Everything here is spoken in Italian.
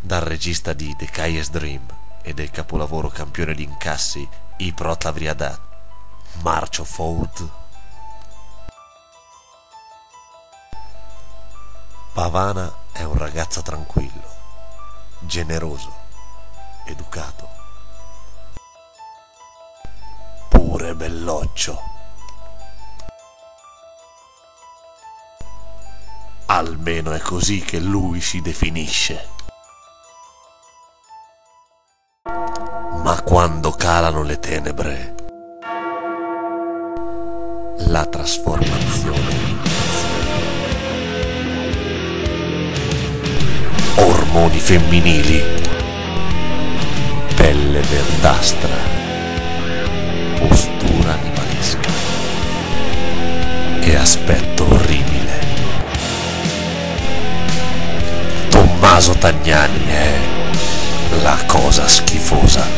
dal regista di The Kai's Dream e del capolavoro campione di incassi I Protavriadat, Marcio Foud. Pavana è un ragazzo tranquillo, generoso, educato, pure belloccio. Almeno è così che lui si definisce. Ma quando calano le tenebre, la trasformazione inizia. Ormoni femminili, pelle verdastra, postura animalesca e aspetto orribile. Tommaso Tagnani è la cosa schifosa.